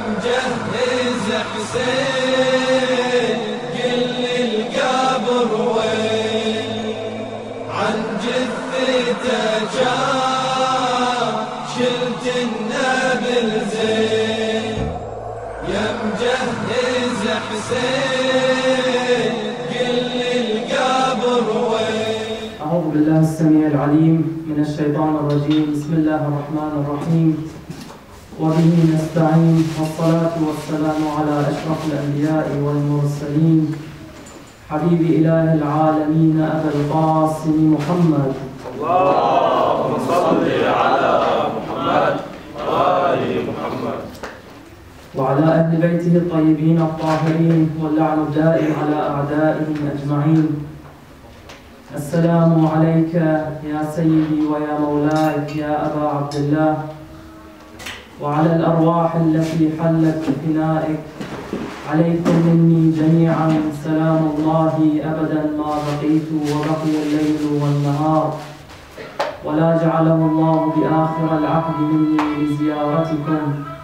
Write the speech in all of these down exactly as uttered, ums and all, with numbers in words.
مجهز حسين قل لي القبر وين عن جثته جاء شلت النبل زين يا مجهز حسين قل لي القبر وين. أعوذ بالله السميع العليم من الشيطان الرجيم. بسم الله الرحمن الرحيم وبه نستعين والصلاة والسلام على أشرف الأنبياء والمرسلين حبيب إله العالمين أبا القاسم محمد. اللهم صل على محمد وآل محمد وعلى أهل بيته الطيبين الطاهرين واللعن الدائم على أعدائهم أجمعين. السلام عليك يا سيدي ويا مولاي يا أبا عبد الله، وعلى الأرواح التي حلت بفنائك. عليكم مني جميعا سلام الله أبدا ما بقيت وبقي الليل والنهار، ولا جعله الله بآخر العهد مني لزيارتكم.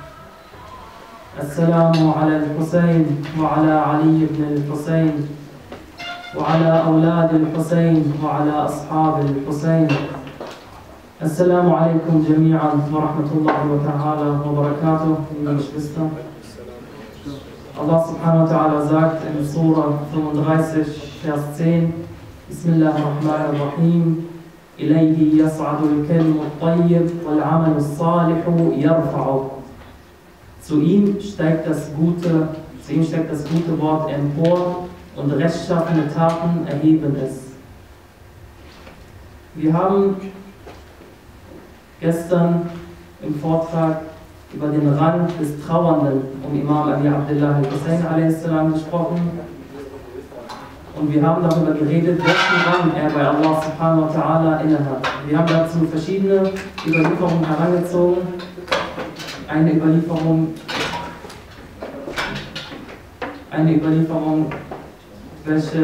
السلام على الحسين وعلى علي بن الحسين وعلى أولاد الحسين وعلى أصحاب الحسين. السلام عليكم جميعا ورحمة الله تعالى وبركاته. Liebe Geschwister, Allah subhanahu wa ta'ala sagt in Surah fünfunddreißig, Vers zehn: Bismillahirrahmanirrahim, Ilayhi yas'adu al-kalimu at-tayyib wal-'amalu as-salihu yarfa'uh. Zu ihm steigt das gute, zu ihm steigt das gute Wort empor und rechtschaffene Taten erheben es. Wir haben gestern im Vortrag über den Rang des Trauernden um Imam Abi Abdullah al-Hussein a s. gesprochen und wir haben darüber geredet, welchen Rang er bei Allah subhanahu wa ta'ala innehat. Wir haben dazu verschiedene Überlieferungen herangezogen. Eine Überlieferung, eine Überlieferung, welche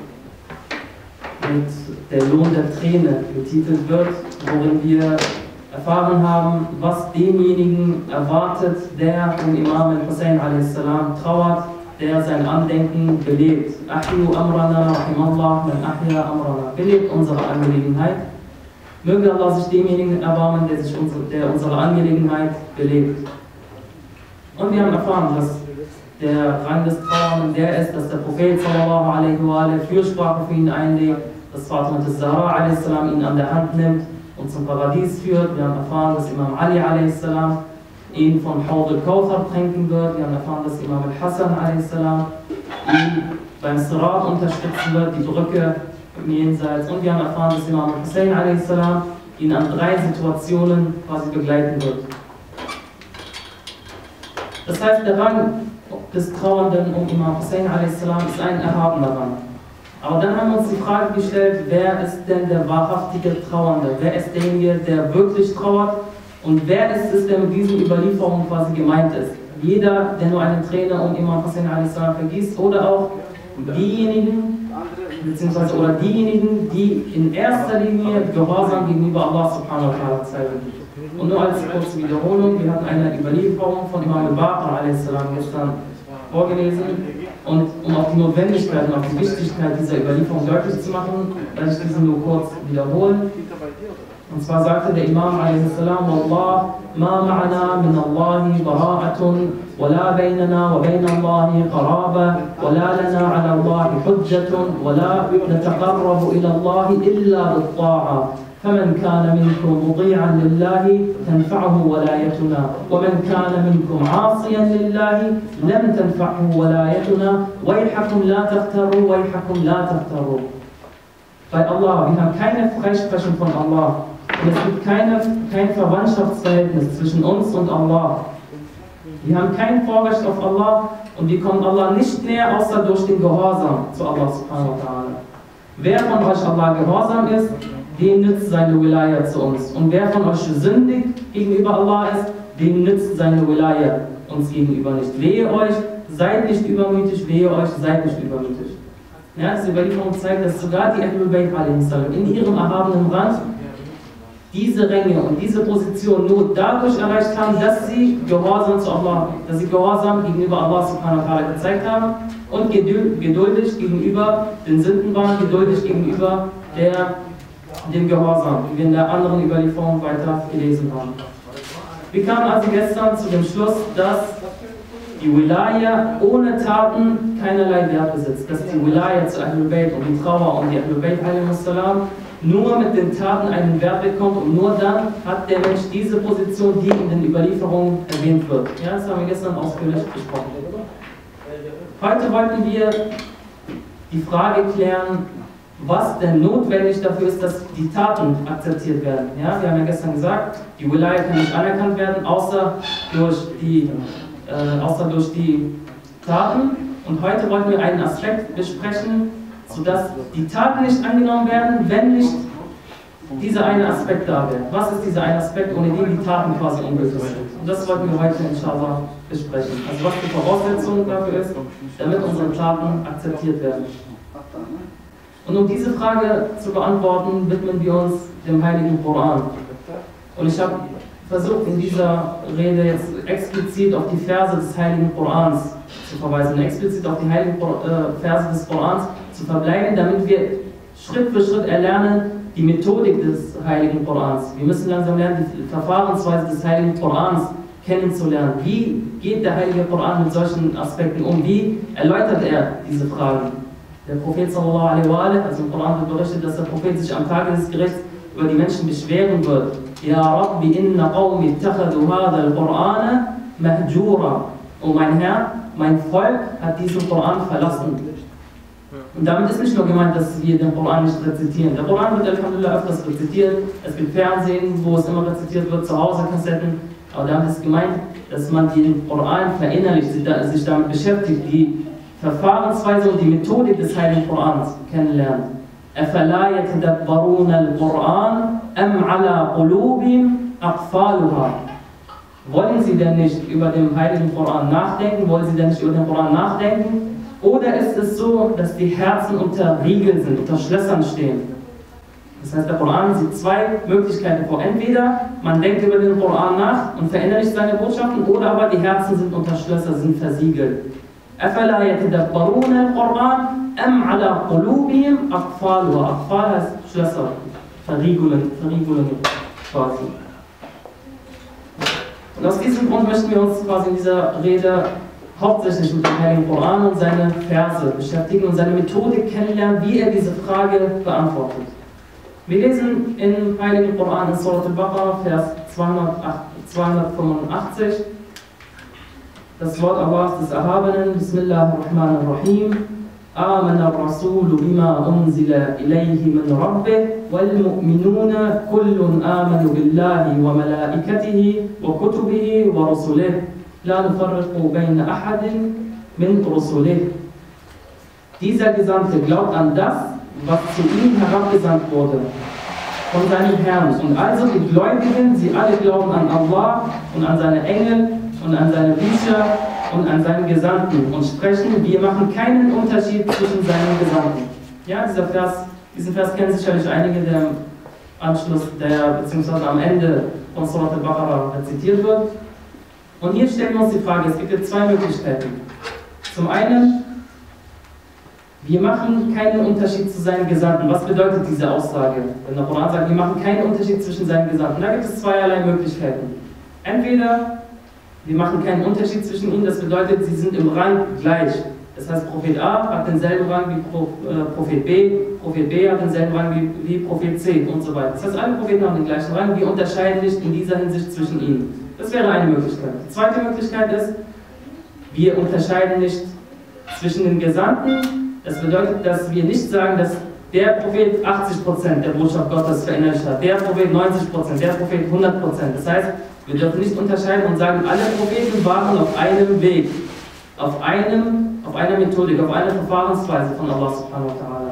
mit der Lohn der Träne betitelt wird, worin wir erfahren haben, was denjenigen erwartet, der um Imam al-Hussein a s. trauert, der sein Andenken belebt. Ahyu amrana rahimallah man ahya amrana. Belebt unsere Angelegenheit. Möge Allah sich demjenigen erbarmen, der, sich unsere, der unsere Angelegenheit belebt. Und wir haben erfahren, dass der Rang des Trauernden der ist, dass der Prophet sallallahu alaihi wa sallam Fürsprache für ihn einlegt, dass Fatima az-Zahra a s. ihn an der Hand nimmt und zum Paradies führt. Wir haben erfahren, dass Imam Ali a s. ihn von Hawd al-Kawthar tränken wird. Wir haben erfahren, dass Imam al-Hassan a s. ihn beim Sirat unterstützen wird, die Brücke im Jenseits. Und wir haben erfahren, dass Imam al-Hussein a s. ihn an drei Situationen quasi begleiten wird. Das heißt, der Rang des Trauernden um Imam Hussein a s. ist ein erhabener Rang. Aber dann haben wir uns die Frage gestellt, wer ist denn der wahrhaftige Trauernde? Wer ist derjenige, der wirklich trauert? Und wer ist es, der mit diesen Überlieferungen quasi gemeint ist? Jeder, der nur eine Träne um Imam Hussein a s. vergießt, oder auch diejenigen, beziehungsweise oder diejenigen, die in erster Linie Gehorsam gegenüber Allah subhanahu wa ta'ala zeigen. Und nur als kurze Wiederholung, wir hatten eine Überlieferung von Imam al-Baqir a s. gestern vorgelesen. Und um auf die Notwendigkeit und auf die Wichtigkeit dieser Überlieferung deutlich zu machen, werde ich diese nur kurz wiederholen. Und zwar sagte der Imam a s. Wallah, ma ma'ana min Allahi bara'atun, wa la baynana wa bayna Allahi qaraba, wa la lana ala Allahi hujjatun, wa la nataqarrabu ila Allahi illa bit-ta'a. فمن كان منكم مطيعا لله تنفعه ولايتنا ومن كان منكم عاصيا لله لم تنفعه ولايتنا ويحكم لا تغتروا ويحكم لا تغتروا. Bei Allah, wir haben keine Freisprechung von Allah und es gibt keine, kein Verwandtschaftsverhältnis zwischen uns und Allah. Wir haben kein Vorrecht auf Allah und wir kommen Allah nicht näher, außer durch den Gehorsam zu Allah subhanahu wa ta'ala. Wer von euch Allah gehorsam ist, dem nützt seine Wilaya zu uns. Und wer von euch sündig gegenüber Allah ist, dem nützt seine Wilaya uns gegenüber nicht. Wehe euch, seid nicht übermütig, wehe euch, seid nicht übermütig. Ja, diese Überlieferung zeigt, dass sogar die Ahlul Bayt in ihrem erhabenen Rang diese Ränge und diese Position nur dadurch erreicht haben, dass sie Gehorsam zu Allah, dass sie Gehorsam gegenüber Allah subhanahu wa ta'ala gezeigt haben und geduldig gegenüber den Sünden waren, geduldig gegenüber der, dem Gehorsam, wie wir in der anderen Überlieferung weiter gelesen haben. Wir kamen also gestern zu dem Schluss, dass die Wilaya ohne Taten keinerlei Wert besitzt, dass die Wilaya zu Ahlul Bayt und die Trauer und die Ahlul Bayt nur mit den Taten einen Wert bekommt und nur dann hat der Mensch diese Position, die in den Überlieferungen erwähnt wird. Ja, das haben wir gestern ausführlich besprochen. Heute wollten wir die Frage klären, was denn notwendig dafür ist, dass die Taten akzeptiert werden. Ja, wir haben ja gestern gesagt, die Wilaya kann nicht anerkannt werden, außer durch die, äh, außer durch die Taten. Und heute wollten wir einen Aspekt besprechen, sodass die Taten nicht angenommen werden, wenn nicht dieser eine Aspekt da wäre. Was ist dieser eine Aspekt, ohne den die Taten quasi ungültig sind? Und das wollten wir heute inshallah besprechen. Also was die Voraussetzung dafür ist, damit unsere Taten akzeptiert werden. Und um diese Frage zu beantworten, widmen wir uns dem Heiligen Koran. Und ich habe versucht, in dieser Rede jetzt explizit auf die Verse des Heiligen Korans zu verweisen, explizit auf die heiligen Verse des Korans zu verbleiben, damit wir Schritt für Schritt erlernen die Methodik des Heiligen Korans. Wir müssen langsam lernen, die Verfahrensweise des Heiligen Korans kennenzulernen. Wie geht der Heilige Koran mit solchen Aspekten um? Wie erläutert er diese Fragen? Der Prophet sallallahu alaihi wa sallam, also im Koran wird berichtet, dass der Prophet sich am Tage des Gerichts über die Menschen beschweren wird. Ya Rabbi inna qawmi ittakhadhu hadha al-Qur'ana mahjura. Oh mein Herr, mein Volk hat diesen Koran verlassen. Und damit ist nicht nur gemeint, dass wir den Koran nicht rezitieren. Der Koran wird alhamdulillah öfters rezitiert. Es gibt Fernsehen, wo es immer rezitiert wird, zu Hause Kassetten. Aber damit ist gemeint, dass man den Koran verinnerlicht, sich damit beschäftigt, die Verfahrensweise und die Methodik des Heiligen Korans kennenlernt. أَفَلَا يَتَدَبَّرُونَ الْقُرْآنَ أَمْ عَلَى قُلُوبٍ أَقْفَالُهَا. Wollen Sie denn nicht über den Heiligen Koran nachdenken? Wollen Sie denn nicht über den Koran nachdenken? Oder ist es so, dass die Herzen unter Riegeln sind, unter Schlössern stehen? Das heißt, der Koran sieht zwei Möglichkeiten vor. Entweder man denkt über den Koran nach und verinnerlicht seine Botschaften, oder aber die Herzen sind unter Schlösser, sind versiegelt. أَفَلَا يَتَدَبَّرُونَ الْقُرْآنَ أَمْ عَلَى قُلُوبِهِمْ أَقْفَالُهَا. Aqfal heißt Schlösser, Verriegelungen, Verriegelungen quasi. Und aus diesem Grund möchten wir uns quasi in dieser Rede hauptsächlich mit dem Heiligen Koran und seine Verse beschäftigen und seine Methodik kennenlernen, wie er diese Frage beantwortet. Wir lesen im Heiligen Koran in Surat al-Baqarah, Vers zweihundertfünfundachtzig, das Wort Allahs des Erhabenen, Bismillahirrahmanirrahim. آمن الرسول بما أنزل إليه من ربه والمؤمنون كل آمنوا بالله وملائكته وكتبه ورسله لا نفرق بين أحد من رسله. Dieser Gesandte glaubt an das, was zu ihm herabgesandt wurde von seinem Herrn. Und also die Gläubigen, sie alle glauben an Allah und an seine Engel und an seine Bücher und an seinen Gesandten und sprechen, wir machen keinen Unterschied zwischen seinen Gesandten. Ja, dieser Vers, diesen Vers kennen sicherlich einige, der im Anschluss, der beziehungsweise am Ende von Surat al-Baqarah rezitiert wird. Und hier stellen wir uns die Frage, es gibt jetzt zwei Möglichkeiten. Zum einen, wir machen keinen Unterschied zu seinen Gesandten. Was bedeutet diese Aussage? Wenn der Koran sagt, wir machen keinen Unterschied zwischen seinen Gesandten, da gibt es zweierlei Möglichkeiten. Entweder wir machen keinen Unterschied zwischen ihnen, das bedeutet, sie sind im Rang gleich. Das heißt, Prophet A hat denselben Rang wie Pro, äh, Prophet B, Prophet B hat denselben Rang wie, wie Prophet C und so weiter. Das heißt, alle Propheten haben den gleichen Rang, wir unterscheiden nicht in dieser Hinsicht zwischen ihnen. Das wäre eine Möglichkeit. Die zweite Möglichkeit ist, wir unterscheiden nicht zwischen den Gesandten. Das bedeutet, dass wir nicht sagen, dass der Prophet achtzig Prozent der Botschaft Gottes verinnerlicht hat, der Prophet neunzig Prozent, der Prophet hundert Prozent. Das heißt, wir dürfen nicht unterscheiden und sagen, alle Propheten waren auf einem Weg, auf, einem, auf einer Methodik, auf einer Verfahrensweise von Allah subhanahu wa ta'ala.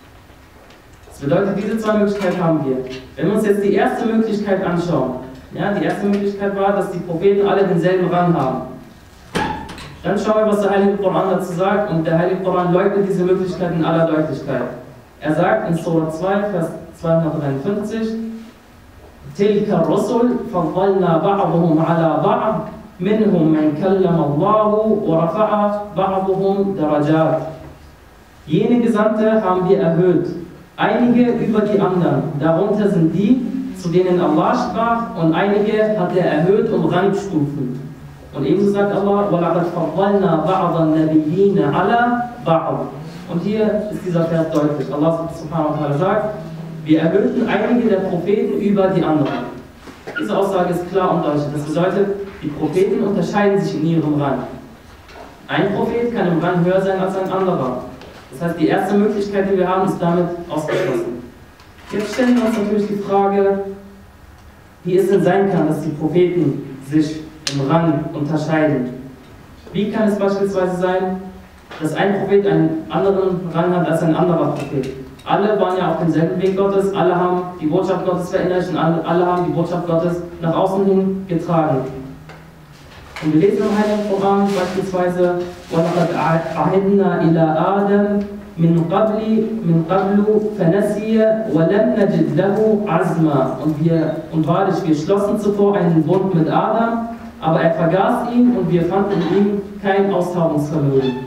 Das bedeutet, diese zwei Möglichkeiten haben wir. Wenn wir uns jetzt die erste Möglichkeit anschauen, ja, die erste Möglichkeit war, dass die Propheten alle denselben Rang haben. Dann schauen wir, was der Heilige Koran dazu sagt, und der Heilige Koran leugnet diese Möglichkeit in aller Deutlichkeit. Er sagt in Surah zwei, Vers zweihundertdreiundfünfzig, تلك الرسل فضلنا بعضهم على بعض منهم من كلم الله ورفع بعضهم درجات. Jene Gesandte haben wir erhöht, einige über die anderen. Darunter sind die, zu denen Allah sprach, und einige hat er erhöht um Rangstufen. Und ebenso sagt Allah, وَلَقَدْ فَضَّلْنَا بَعْضَ النَّبِيِّينَ عَلَى بَعْضٍ. Und hier ist dieser Vers deutlich. Allah subhanahu wa ta'ala sagt, wir erhöhten einige der Propheten über die anderen. Diese Aussage ist klar und deutlich. Das bedeutet, die Propheten unterscheiden sich in ihrem Rang. Ein Prophet kann im Rang höher sein als ein anderer. Das heißt, die erste Möglichkeit, die wir haben, ist damit ausgeschlossen. Jetzt stellen wir uns natürlich die Frage, wie es denn sein kann, dass die Propheten sich im Rang unterscheiden. Wie kann es beispielsweise sein, dass ein Prophet einen anderen Rang hat als ein anderer Prophet? Alle waren ja auf demselben Weg Gottes, alle haben die Botschaft Gottes verinnerlicht und alle, alle haben die Botschaft Gottes nach außen hin getragen. Und wir lesen im Heiligen Koran beispielsweise وَلَقَدْ عَهِدْنَا إِلَىٰ آدَمَ مِنْ قَبْلِ مِنْ قَبْلُ فَنَسِيَ وَلَمْ نَجِدْ لَهُ عَزْمًا. Und wir, und wahrlich, wir schlossen zuvor einen Bund mit Adam, aber er vergaß ihn und wir fanden in ihm kein Ausdauerungsvermögen.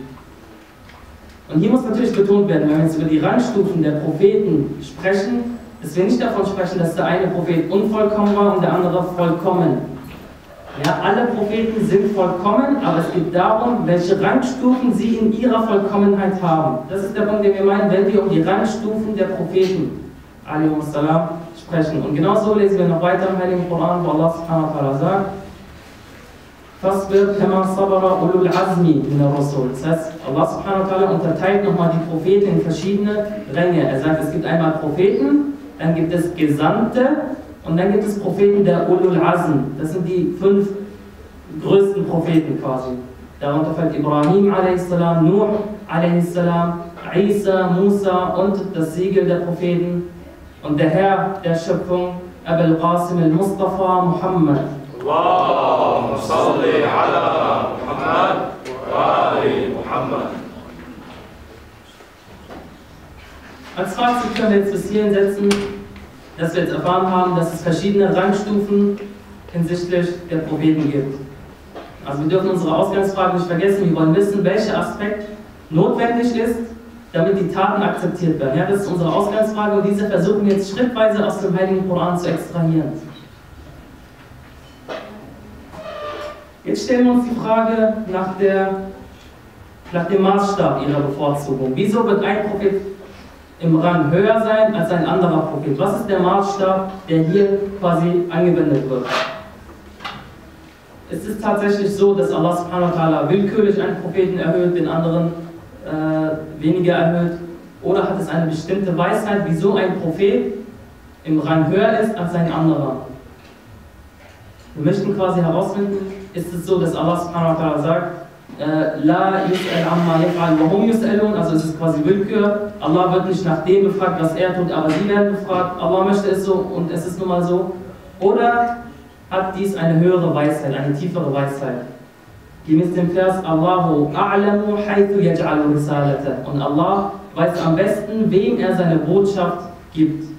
Und hier muss natürlich betont werden, wenn wir jetzt über die Rangstufen der Propheten sprechen, dass wir nicht davon sprechen, dass der eine Prophet unvollkommen war und der andere vollkommen. Ja, alle Propheten sind vollkommen, aber es geht darum, welche Rangstufen sie in ihrer Vollkommenheit haben. Das ist der Punkt, den wir meinen, wenn wir um die Rangstufen der Propheten alaihimussalam sprechen. Und genau so lesen wir noch weiter im Heiligen Koran, wo Allah subhanahu wa ta'ala sagt, فَاصْبِرْ كَمَا صَبَرَ أُولُو الْعَزْمِ مِنَ الرُّسُلِ. Das heißt, Allah subhanahu wa ta'ala unterteilt nochmal die Propheten in verschiedene Ränge. Er sagt, es gibt einmal Propheten, dann gibt es Gesandte und dann gibt es Propheten der Ulul Azm. Das sind die fünf größten Propheten quasi. Darunter fällt Ibrahim a s, Nuh a s, Isa, Musa und das Siegel der Propheten und der Herr der Schöpfung, Abul Qasim al-Mustafa Muhammad. اللهم صل على محمد وآل محمد. Als Fazit können wir jetzt bis hierhin setzen, dass wir jetzt erfahren haben, dass es verschiedene Rangstufen hinsichtlich der Propheten gibt. Also wir dürfen unsere Ausgangsfrage nicht vergessen, wir wollen wissen, welcher Aspekt notwendig ist, damit die Taten akzeptiert werden. Ja, das ist unsere Ausgangsfrage und diese versuchen wir jetzt schrittweise aus dem Heiligen Koran zu extrahieren. Jetzt stellen wir uns die Frage nach, der, nach dem Maßstab ihrer Bevorzugung. Wieso wird ein Prophet im Rang höher sein als ein anderer Prophet? Was ist der Maßstab, der hier quasi angewendet wird? Ist es tatsächlich so, dass Allah subhanahu wa ta'ala willkürlich einen Propheten erhöht, den anderen äh, weniger erhöht? Oder hat es eine bestimmte Weisheit, wieso ein Prophet im Rang höher ist als ein anderer? Wir möchten quasi herausfinden, ist es so, dass Allah subhanahu wa ta'ala sagt, La yus'al amma yaf'al wa hum yus'alun, also es ist quasi Willkür. Allah wird nicht nach dem befragt, was er tut, aber sie werden befragt. Allah möchte es so und es ist nun mal so. Oder hat dies eine höhere Weisheit, eine tiefere Weisheit? Gemäß dem Vers, Allahu a'lamu haythu yaj'alu risalata. Und Allah weiß am besten, wem er seine Botschaft gibt.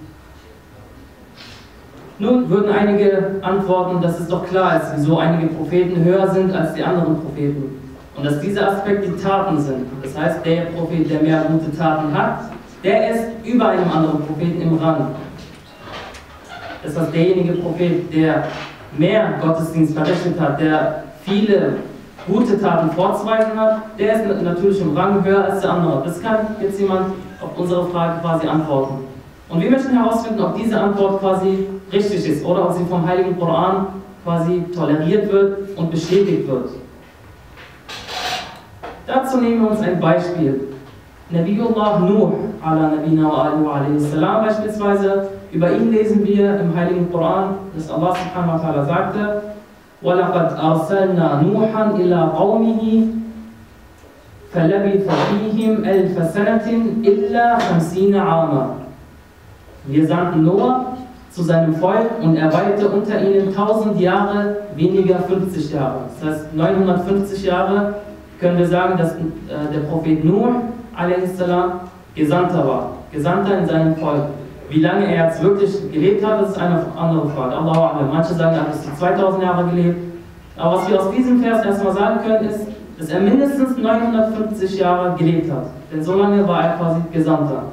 Nun würden einige antworten, dass es doch klar ist, wieso einige Propheten höher sind als die anderen Propheten. Und dass dieser Aspekt die Taten sind. Das heißt, der Prophet, der mehr gute Taten hat, der ist über einem anderen Propheten im Rang. Das heißt, derjenige Prophet, der mehr Gottesdienst verrichtet hat, der viele gute Taten vorzuweisen hat, der ist natürlich im Rang höher als der andere. Das kann jetzt jemand auf unsere Frage quasi antworten. Und wir möchten herausfinden, ob diese Antwort quasi richtig ist oder ob sie vom Heiligen Koran quasi toleriert wird und bestätigt wird. Dazu nehmen wir uns ein Beispiel. Nabiullah Nuh ala nabina wa alihi salam beispielsweise. Über ihn lesen wir im Heiligen Koran, dass Allah subhanahu wa ta'ala sagte, وَلَقَدْ أَرْسَلْنَا نُوحًا إِلَىٰ قَوْمِهِ فَلَبِثَ فِيهِمْ أَلْفَ سَنَةٍ إِلَّا خَمْسِينَ عَامًا. Wir sandten Noah zu seinem Volk und er weilte unter ihnen tausend Jahre, weniger fünfzig Jahre. Das heißt, neunhundertfünfzig Jahre können wir sagen, dass äh, der Prophet Nuh a s. Gesandter war. Gesandter in seinem Volk. Wie lange er jetzt wirklich gelebt hat, das ist eine andere Frage. Allahu A'lam. Manche sagen, er hat bis zu zweitausend Jahre gelebt. Aber was wir aus diesem Vers erstmal sagen können, ist, dass er mindestens neunhundertfünfzig Jahre gelebt hat. Denn so lange war er quasi Gesandter.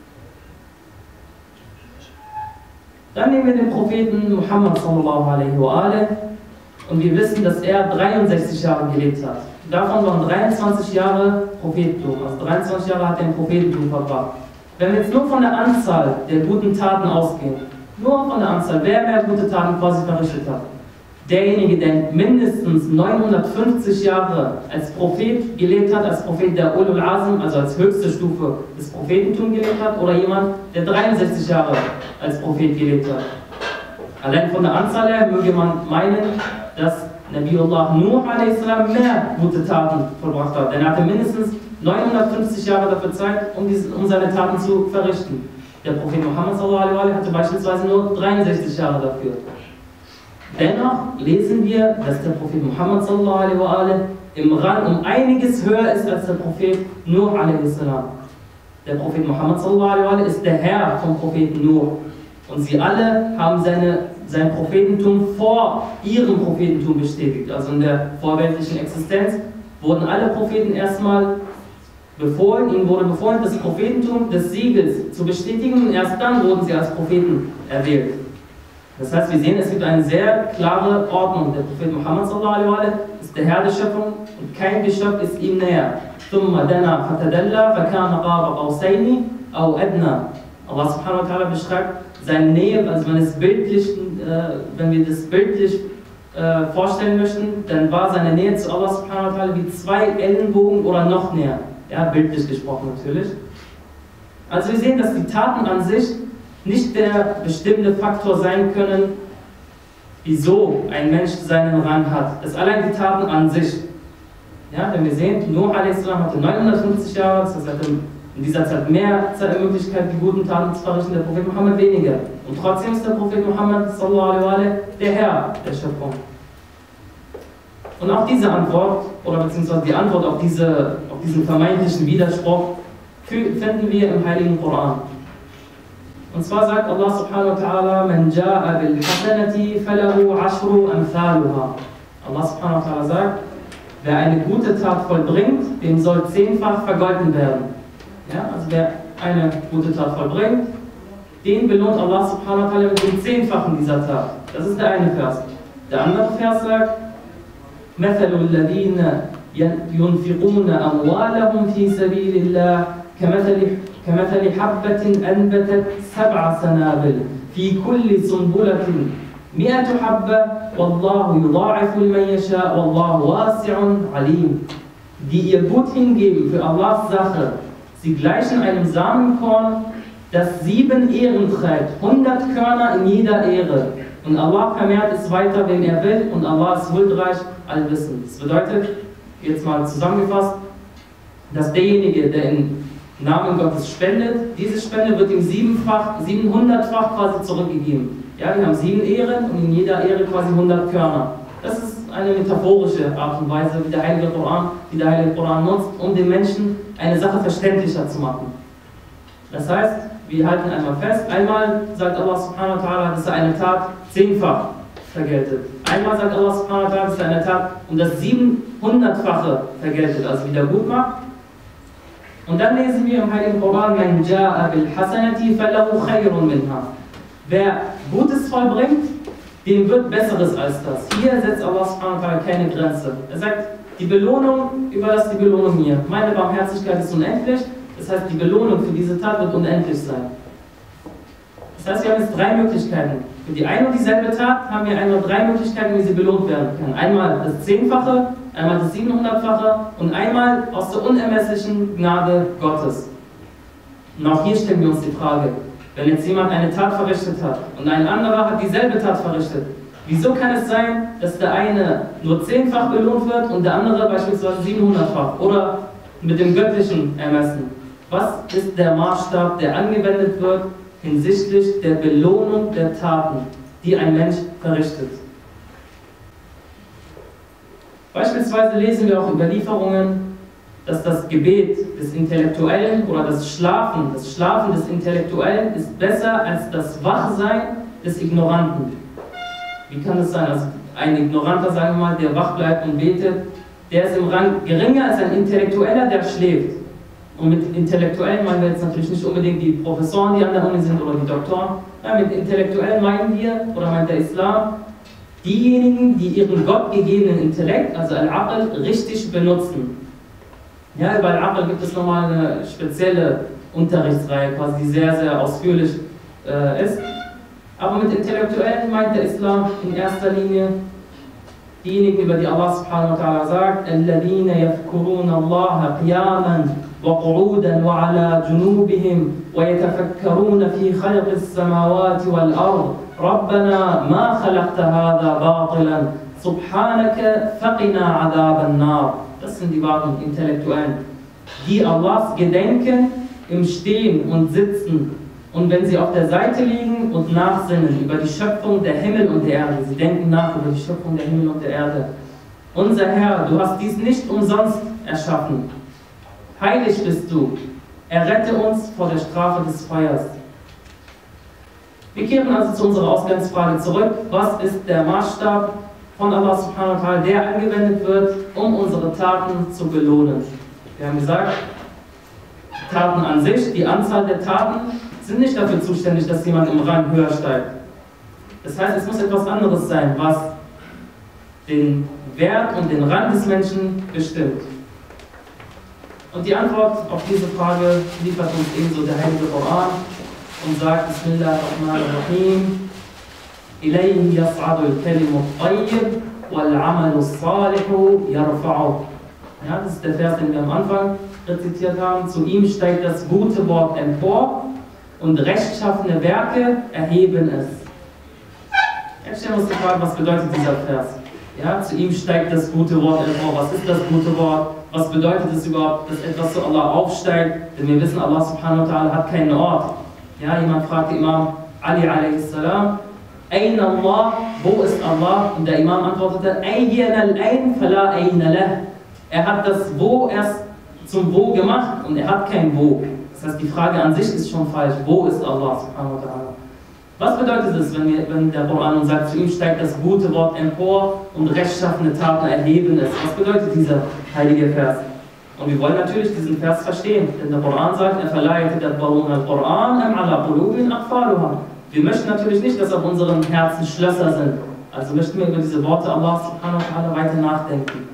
Dann nehmen wir den Propheten Muhammad sallallahu alaihi wa alaihi und wir wissen, dass er dreiundsechzig Jahre gelebt hat. Davon waren dreiundzwanzig Jahre Prophetentum, also dreiundzwanzig Jahre hat er im Prophetentum verbracht. Wenn wir jetzt nur von der Anzahl der guten Taten ausgehen, nur von der Anzahl, wer mehr gute Taten quasi verrichtet hat, derjenige, der mindestens neunhundertfünfzig Jahre als Prophet gelebt hat, als Prophet der Ulul Azm, also als höchste Stufe des Prophetentums gelebt hat, oder jemand, der dreiundsechzig Jahre als Prophet gelebt hat. Allein von der Anzahl her möge man meinen, dass Nabiullah Nuh a s. mehr gute Taten vollbracht hat, denn er hatte mindestens neunhundertfünfzig Jahre dafür Zeit, um, diese, um seine Taten zu verrichten. Der Prophet Muhammad sallallahu alaihi wa sallam hatte beispielsweise nur dreiundsechzig Jahre dafür. Dennoch lesen wir, dass der Prophet Muhammad sallallahu alaihi wa sallam im Rang um einiges höher ist als der Prophet Nuh alaihi salam. Der Prophet Muhammad sallallahu alaihi wa sallam ist der Herr vom Propheten Nuh. Und sie alle haben seine, sein Prophetentum vor ihrem Prophetentum bestätigt. Also in der vorweltlichen Existenz wurden alle Propheten erstmal befohlen, ihnen wurde befohlen, das Prophetentum des Siegels zu bestätigen und erst dann wurden sie als Propheten erwählt. Das heißt, wir sehen, es gibt eine sehr klare Ordnung. Der Prophet Muhammad sallallahu alaihi wa sallam ist der Herr der Schöpfung und kein Geschöpf ist ihm näher. ثُمَّ دَنَا فَتَدَلَّى فَكَانَ قَابَ قَوْسَيْنِ أَوْ أَدْنَى. Allah subhanahu wa ta'ala beschreibt seine Nähe, also wenn, es bildlich, äh, wenn wir das bildlich äh, vorstellen möchten, dann war seine Nähe zu Allah subhanahu wa ta'ala wie zwei Ellenbogen oder noch näher. Ja, bildlich gesprochen natürlich. Also wir sehen, dass die Taten an sich nicht der bestimmende Faktor sein können, wieso ein Mensch seinen Rang hat. Es ist allein die Taten an sich. Ja, denn wir sehen, Nuh a s. hatte neunhundertfünfzig Jahre, das heißt, er hatte in dieser Zeit mehr Möglichkeit, die guten Taten zu verrichten, der Prophet Muhammad weniger. Und trotzdem ist der Prophet Muhammad sallallahu alaihi wa sallam der Herr der Schöpfung. Und auch diese Antwort, oder beziehungsweise die Antwort auf, diese, auf diesen vermeintlichen Widerspruch, finden wir im Heiligen Koran. Und zwar sagt Allah subhanahu wa ta'ala, Man ja'a bil hasanati falahu ashru amthaluha. Allah subhanahu wa ta'ala sagt, wer eine gute Tat vollbringt, dem soll zehnfach vergolten werden. Ja, also wer eine gute Tat vollbringt, den belohnt Allah subhanahu wa ta'ala mit dem Zehnfachen dieser Tat. Das ist der eine Vers. Der andere Vers sagt, مَثَلُ الَّذِينَ يُنْفِقُونَ أَمْوَالَهُمْ فِي سَبِيلِ اللَّهِ كَمَثَلِ حَبَّةٍ أَنْبَتَتْ سَبْعَ سَنَابِلَ فِي كُلِّ سُنْبُلَةٍ مِئَةُ حَبَّةٍ وَاللَّهُ يُضَاعِفُ لِمَنْ يَشَاءُ وَاللَّهُ وَاسِعٌ عَلِيمٌ. Die ihr Gut hingeben für Allahs Sache, sie gleichen einem Samenkorn, das sieben Ähren trägt, hundert Körner in jeder Ähre. Und Allah vermehrt es weiter, wem er will, und Allah ist huldreich, allwissend. Das bedeutet, jetzt mal zusammengefasst, dass derjenige, der im Namen Gottes spendet, diese Spende wird ihm siebenfach, siebenhundertfach quasi zurückgegeben. Ja, wir haben sieben Ähren und in jeder Ähre quasi hundert Körner. Das ist eine metaphorische Art und Weise, wie der Heilige Koran, wie der Heilige Koran nutzt, um den Menschen eine Sache verständlicher zu machen. Das heißt, wir halten einmal fest, einmal sagt Allah subhanahu wa ta'ala, dass er eine Tat zehnfach vergeltet. Einmal sagt Allah subhanahu wa ta'ala, dass er eine Tat um das siebenhundertfache vergeltet, also wieder gut macht. Und dann lesen wir im Heiligen Koran, Man ja'a bil hasanati falahu khayrun minha. Wer Gutes vollbringt, dem wird Besseres als das. Hier setzt Allah subhanahu wa ta'ala keine Grenze. Er sagt, die Belohnung, überlasst die Belohnung mir. Meine Barmherzigkeit ist unendlich, das heißt, die Belohnung für diese Tat wird unendlich sein. Das heißt, wir haben jetzt drei Möglichkeiten. Für die eine und dieselbe Tat haben wir einmal drei Möglichkeiten, wie sie belohnt werden kann. Einmal das Zehnfache, einmal das Siebenhundertfache und einmal aus der unermesslichen Gnade Gottes. Und auch hier stellen wir uns die Frage, wenn jetzt jemand eine Tat verrichtet hat und ein anderer hat dieselbe Tat verrichtet, wieso kann es sein, dass der eine nur zehnfach belohnt wird und der andere beispielsweise siebenhundertfach oder mit dem göttlichen Ermessen? Was ist der Maßstab, der angewendet wird hinsichtlich der Belohnung der Taten, die ein Mensch verrichtet? Beispielsweise lesen wir auch Überlieferungen, dass das Gebet des Intellektuellen oder das Schlafen, das Schlafen des Intellektuellen ist besser als das Wachsein des Ignoranten. Wie kann das sein? Also ein Ignoranter, sagen wir mal, der wach bleibt und betet, der ist im Rang geringer als ein Intellektueller, der schläft. Und mit Intellektuellen meinen wir jetzt natürlich nicht unbedingt die Professoren, die an der Uni sind, oder die Doktoren. Ja, mit Intellektuellen meinen wir, oder meint der Islam, diejenigen, die ihren gottgegebenen Intellekt, also Al-Aql, richtig benutzen. Ja, über Al-Aql gibt es nochmal eine spezielle Unterrichtsreihe, quasi, die sehr, sehr ausführlich äh, ist. Aber mit Intellektuellen meint der Islam in erster Linie diejenigen, über die Allah subhanahu wa ta'ala sagt, الَّذِينَ يَذْكُرُونَ اللَّهَ قِيَامًا وَقُعُودًا وَعَلَى جُنُوبِهِمْ وَيَتَفَكَّرُونَ فِي خَلْقِ السَّمَاوَاتِ وَالْأَرْضِ رَبَّنَا مَا خَلَقْتَ هَذَا بَاطِلًا سُبْحَانَكَ فَقِنَا عَذَابَ النَّارِ. Das sind die wahren Intellektuellen, die Allahs gedenken im Stehen und Sitzen und wenn sie auf der Seite liegen und nachsinnen über die Schöpfung der Himmel und der Erde. Sie denken nach über die Schöpfung der Himmel und der Erde. Unser Herr, du hast dies nicht umsonst erschaffen. Heilig bist du. Errette uns vor der Strafe des Feuers. Wir kehren also zu unserer Ausgangsfrage zurück. Was ist der Maßstab von Allah subhanahu wa ta'ala, der angewendet wird, um unsere Taten zu belohnen? Wir haben gesagt, Taten an sich, die Anzahl der Taten, sind nicht dafür zuständig, dass jemand im Rang höher steigt. Das heißt, es muss etwas anderes sein, was den Wert und den Rang des Menschen bestimmt. Und die Antwort auf diese Frage liefert uns ebenso der Heilige Koran und sagt: Bismillahirrahmanirrahim, Ilayhi yas'adu al-kalimu at-tayyib wal-'amalu as-salihu yarfa'uh. Ja, das ist der Vers, den wir am Anfang rezitiert haben. Zu ihm steigt das gute Wort empor und rechtschaffene Werke erheben es. Jetzt stellen wir uns die Frage, was bedeutet dieser Vers? Ja, zu ihm steigt das gute Wort empor. Was ist das gute Wort? Was bedeutet es überhaupt, dass etwas zu Allah aufsteigt? Denn wir wissen, Allah subhanahu wa ta'ala hat keinen Ort. Ja, jemand fragte Imam Ali alayhis salam, Aina Allah, wo ist Allah? Und der Imam antwortete, Ayyana al-Ain fala ayna lah. Er hat das Wo erst zum Wo gemacht und er hat kein Wo. Das heißt, die Frage an sich ist schon falsch. Wo ist Allah subhanahu wa ta'ala? Was bedeutet es, wenn, wir, wenn der Koran uns sagt, zu ihm steigt das gute Wort empor und rechtschaffene Taten erheben es? Was bedeutet dieser heilige Vers? Und wir wollen natürlich diesen Vers verstehen, denn der Koran sagt, wir möchten natürlich nicht, dass auf unseren Herzen Schlösser sind. Also möchten wir über diese Worte Allah subhanahu wa ta'ala weiter nachdenken.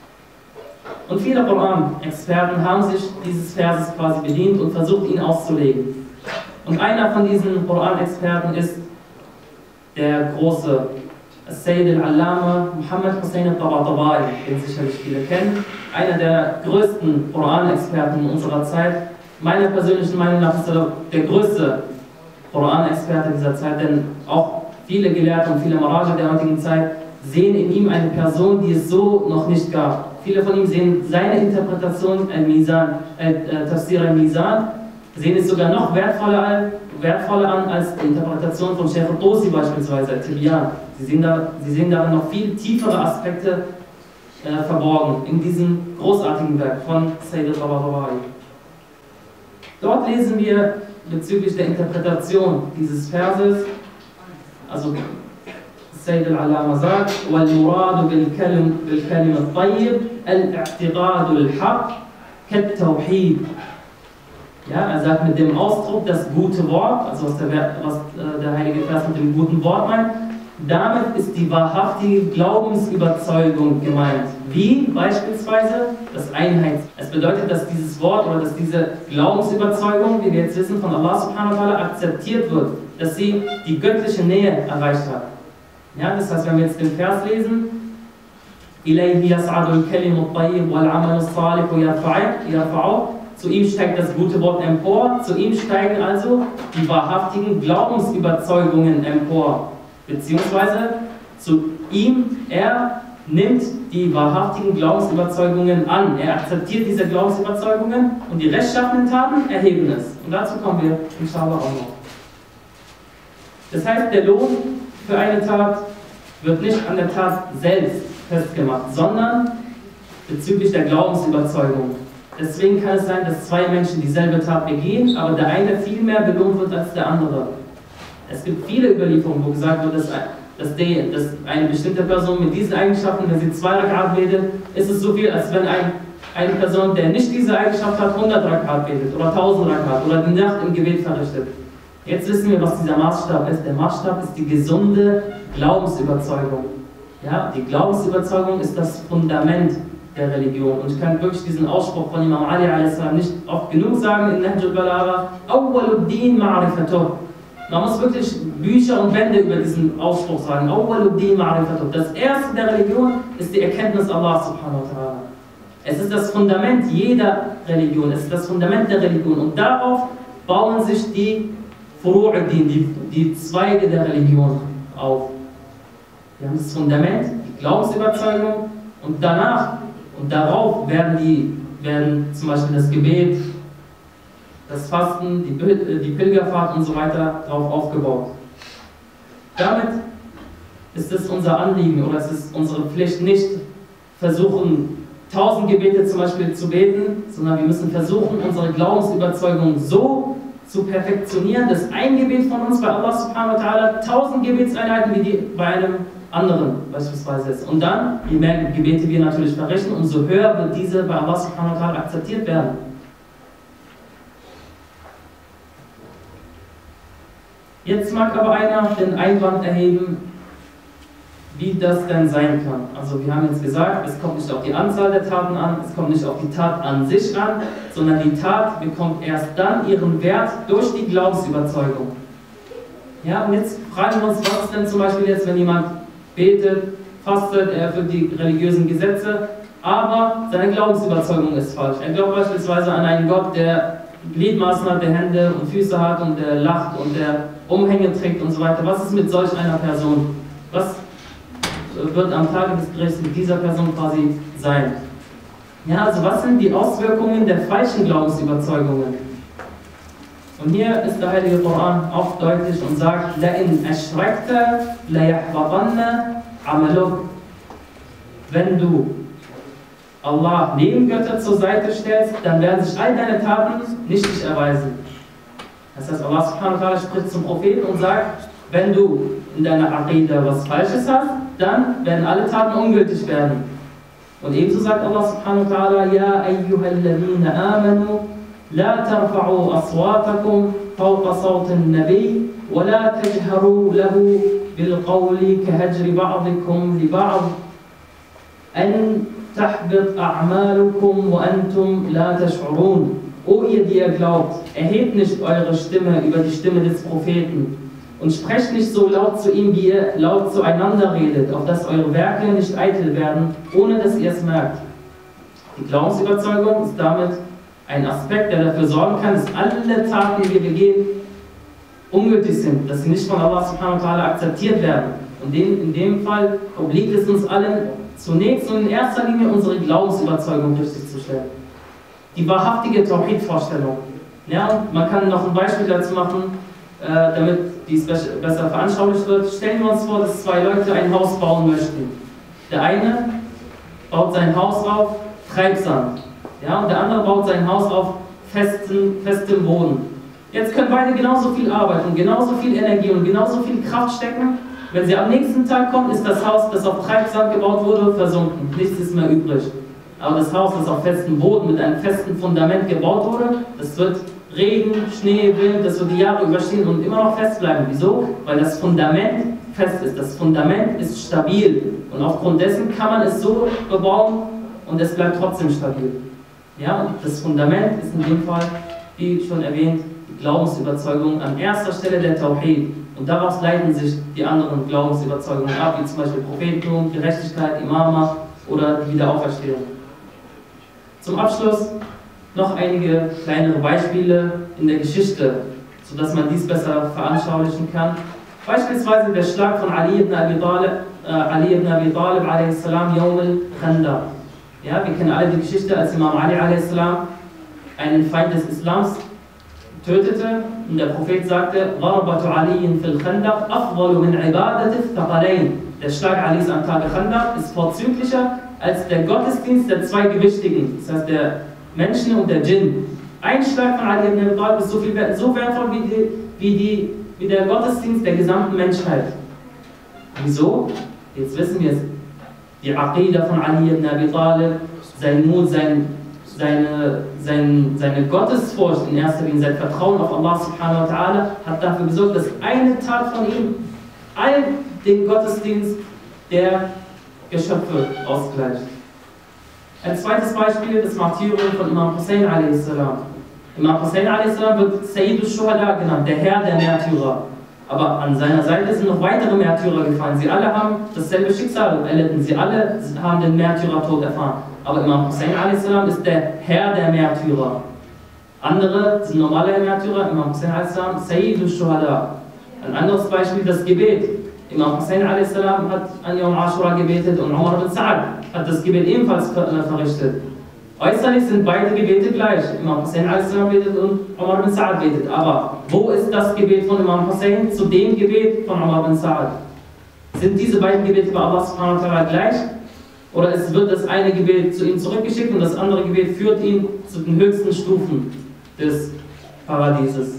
Und viele Koran-Experten haben sich dieses Verses quasi bedient und versucht, ihn auszulegen. Und einer von diesen Koran-Experten ist der große Sayyid al-Allama Muhammad Hussein al-Tabatabai, den sicherlich viele kennen. Einer der größten Koran-Experten in unserer Zeit. Meiner persönlichen Meinung nach ist er der größte Koran-Experte dieser Zeit, denn auch viele Gelehrte und viele Maraja der heutigen Zeit sehen in ihm eine Person, die es so noch nicht gab. Viele von ihm sehen seine Interpretation, al-Mizan, al-Tafsir al-Mizan, sehen es sogar noch wertvoller, wertvoller an als die Interpretation von Sheikh al-Tusi beispielsweise, al-Tibyan. Sie sehen, da, sie sehen darin noch viel tiefere Aspekte äh, verborgen in diesem großartigen Werk von Sayyid al-Tabatabai. Dort lesen wir bezüglich der Interpretation dieses Verses, also Sayyid al-Allama sagt, وَالْمُرَادُ بِالْكَلِمَ الطَّيِّبِ الْاعْتِقَادُ الْحَقِّ كَالتَّوْحِيدِ. Ja, er sagt mit dem Ausdruck das gute Wort, also was der, was der heilige Vers mit dem guten Wort meint, damit ist die wahrhaftige Glaubensüberzeugung gemeint. Wie beispielsweise das Einheits. Es bedeutet, dass dieses Wort oder dass diese Glaubensüberzeugung, wie wir jetzt wissen, von Allah subhanahu wa ta'ala akzeptiert wird, dass sie die göttliche Nähe erreicht hat. Ja, das heißt, wenn wir jetzt den Vers lesen, إِلَيْهِ يَسْعَدُ الْكَلِمُ الطَّيِّبُ وَالْعَمَلُ الصَّالِحُ يَرْفَعُهُ. Zu ihm steigt das gute Wort empor, zu ihm steigen also die wahrhaftigen Glaubensüberzeugungen empor. Beziehungsweise zu ihm, er nimmt die wahrhaftigen Glaubensüberzeugungen an. Er akzeptiert diese Glaubensüberzeugungen und die rechtschaffenen Taten erheben es. Und dazu kommen wir inshallah auch noch. Das heißt, der Lohn für eine Tat wird nicht an der Tat selbst festgemacht, sondern bezüglich der Glaubensüberzeugung. Deswegen kann es sein, dass zwei Menschen dieselbe Tat begehen, aber der eine viel mehr belohnt wird als der andere. Es gibt viele Überlieferungen, wo gesagt wird, dass, dass, die, dass eine bestimmte Person mit diesen Eigenschaften, wenn sie zwei Rakat betet, ist es so viel, als wenn ein, eine Person, der nicht diese Eigenschaft hat, hundert Rakat betet oder tausend Rakat oder die Nacht im Gebet verrichtet. Jetzt wissen wir, was dieser Maßstab ist. Der Maßstab ist die gesunde Glaubensüberzeugung. Ja, die Glaubensüberzeugung ist das Fundament der Religion. Und ich kann wirklich diesen Ausspruch von Imam Ali a s. nicht oft genug sagen in Nahj al-Balagha. Awwaluddin ma'rifatuh. Man muss wirklich Bücher und Bände über diesen Ausspruch sagen. Awwaluddin ma'rifatuh. Das erste der Religion ist die Erkenntnis Allah subhanahu wa ta'ala. Es ist das Fundament jeder Religion. Es ist das Fundament der Religion. Und darauf bauen sich die Furu'uddin, die, die Zweige der Religion auf. Wir haben das Fundament, die Glaubensüberzeugung und danach und darauf werden, die, werden zum Beispiel das Gebet, das Fasten, die, die Pilgerfahrt und so weiter darauf aufgebaut. Damit ist es unser Anliegen oder es ist unsere Pflicht, nicht versuchen, tausend Gebete zum Beispiel zu beten, sondern wir müssen versuchen, unsere Glaubensüberzeugung so zu perfektionieren, dass ein Gebet von uns bei Allah subhanahu wa ta'ala tausend Gebetseinheiten wie die bei einem anderen beispielsweise ist. Und dann, je mehr Gebete wir natürlich verrichten, umso höher wird diese bei Allah subhanahu wa ta'ala akzeptiert werden. Jetzt mag aber einer den Einwand erheben, wie das denn sein kann. Also wir haben jetzt gesagt, es kommt nicht auf die Anzahl der Taten an, es kommt nicht auf die Tat an sich an, sondern die Tat bekommt erst dann ihren Wert durch die Glaubensüberzeugung. Ja, und jetzt fragen wir uns, was ist denn zum Beispiel jetzt, wenn jemand betet, fastet, er erfüllt die religiösen Gesetze, aber seine Glaubensüberzeugung ist falsch. Er glaubt beispielsweise an einen Gott, der Gliedmaßen hat, der Hände und Füße hat und der lacht und der Umhänge trägt und so weiter. Was ist mit solch einer Person? Was wird am Tage des Gerichts mit dieser Person quasi sein? Ja, also was sind die Auswirkungen der falschen Glaubensüberzeugungen? Und hier ist der Heilige Koran auch deutlich und sagt: لَإِنْ أَشْرَكْتَ لَيَحْبَطَنَّ عَمَلُكَ. Wenn du Allah Nebengötter zur Seite stellst, dann werden sich all deine Taten nichtig erweisen. Das heißt, Allah subhanahu wa ta'ala spricht zum Propheten und sagt: Wenn du in deiner Aqidah was Falsches hast, dann werden alle Taten ungültig werden. Und ebenso sagt Allah subhanahu wa ta'ala: Ja ayyuhalladhina amanu la tarfa'u aswatakum fawqa sawti an-nabi wa la tajharu lahu bil qawli kahajri ba'dikum li ba'd an tahbit a'malukum wa antum la tash'urun. O ihr, die ihr glaubt, erhebt nicht eure Stimme über die Stimme des Propheten und sprecht nicht so laut zu ihm, wie ihr laut zueinander redet, auf dass eure Werke nicht eitel werden, ohne dass ihr es merkt. Die Glaubensüberzeugung ist damit ein Aspekt, der dafür sorgen kann, dass alle Taten, die wir begehen, ungültig sind, dass sie nicht von Allah subhanahu wa ta'ala akzeptiert werden. Und in, in dem Fall obliegt es uns allen, zunächst und in erster Linie unsere Glaubensüberzeugung richtig zu stellen. Die wahrhaftige Tawhid-Vorstellung. Ja, und man kann noch ein Beispiel dazu machen, äh, damit dies besser veranschaulicht wird. Stellen wir uns vor, dass zwei Leute ein Haus bauen möchten. Der eine baut sein Haus auf Treibsand, ja, und der andere baut sein Haus auf festen, festem Boden. Jetzt können beide genauso viel arbeiten, genauso viel Energie und genauso viel Kraft stecken. Wenn sie am nächsten Tag kommt, ist das Haus, das auf Treibsand gebaut wurde, versunken. Nichts ist mehr übrig. Aber das Haus, das auf festem Boden mit einem festen Fundament gebaut wurde, das wird Regen, Schnee, Wind, das wird die Jahre überstehen und immer noch fest bleiben. Wieso? Weil das Fundament fest ist. Das Fundament ist stabil. Und aufgrund dessen kann man es so bebauen und es bleibt trotzdem stabil. Ja, und das Fundament ist in dem Fall, wie schon erwähnt, die Glaubensüberzeugung an erster Stelle der Tawhid. Und daraus leiten sich die anderen Glaubensüberzeugungen ab, wie zum Beispiel Prophetentum, Gerechtigkeit, Imama oder die Wiederauferstehung. Zum Abschluss noch einige kleinere Beispiele in der Geschichte, sodass man dies besser veranschaulichen kann. Beispielsweise der Schlag von Ali ibn Abi Talib, äh, Ali ibn Abi Talib a s. Yawm al-Khandaq. Ja, wir kennen alle die Geschichte, als Imam Ali a s. einen Feind des Islams tötete und der Prophet sagte: ضربة علي في الخندق أفضل من عبادة الثقلين. Der Schlag Alis am Tage Khandaq ist vorzüglicher als der Gottesdienst der zwei Gewichtigen. Das heißt, der Menschen und der Djinn. Ein Schlag von Ali ibn Abi Talib ist so, viel, so wertvoll wie, die, wie, die, wie der Gottesdienst der gesamten Menschheit. Wieso? Jetzt wissen wir es. Die Aqidah von Ali ibn Abi Talib, sein Mut, sein, seine, sein, seine Gottesfurcht in erster Linie, sein Vertrauen auf Allah subhanahu wa ta'ala hat dafür gesorgt, dass eine Tat von ihm all den Gottesdienst der Geschöpfe ausgleicht. Ein zweites Beispiel, das Martyrium von Imam Hussein a s. Imam Hussein a s. wird Sayyid al-Shuhada genannt, der Herr der Märtyrer. Aber an seiner Seite sind noch weitere Märtyrer gefallen. Sie alle haben dasselbe Schicksal erlitten. Sie alle haben den Märtyrertod erfahren. Aber Imam Hussein a s. ist der Herr der Märtyrer. Andere sind normale Märtyrer. Imam Hussein a s. Sayyid al-Shuhada. Ein anderes Beispiel, das Gebet. Imam Hussein a s. hat an Yom Ashura gebetet und Umar bin Sa'ad hat das Gebet ebenfalls verrichtet. Äußerlich sind beide Gebete gleich. Imam Hussein a s. betet und Umar bin Sa'ad betet. Aber wo ist das Gebet von Imam Hussein zu dem Gebet von Umar bin Sa'ad? Sind diese beiden Gebete bei Allah subhanahu wa ta'ala gleich? Oder es wird das eine Gebet zu ihm zurückgeschickt und das andere Gebet führt ihn zu den höchsten Stufen des Paradieses?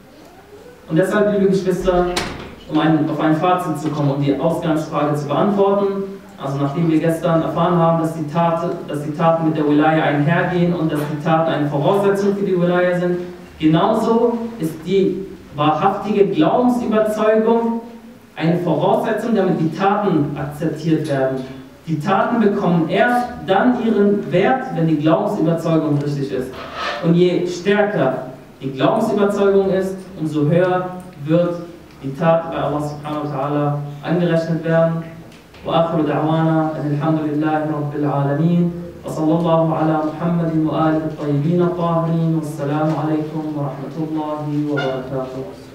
Und deshalb, liebe Geschwister, um ein, auf ein Fazit zu kommen, um die Ausgangsfrage zu beantworten, also nachdem wir gestern erfahren haben, dass die, Tat, dass die Taten mit der Wilaya einhergehen und dass die Taten eine Voraussetzung für die Wilaya sind, genauso ist die wahrhaftige Glaubensüberzeugung eine Voraussetzung, damit die Taten akzeptiert werden. Die Taten bekommen erst dann ihren Wert, wenn die Glaubensüberzeugung richtig ist. Und je stärker die Glaubensüberzeugung ist, umso höher wird die Tat bei Allah subhanahu wa ta'ala angerechnet werden. وآخر دعوانا أن الحمد لله رب العالمين وصلى الله على محمد وآله الطيبين الطاهرين والسلام عليكم ورحمة الله وبركاته.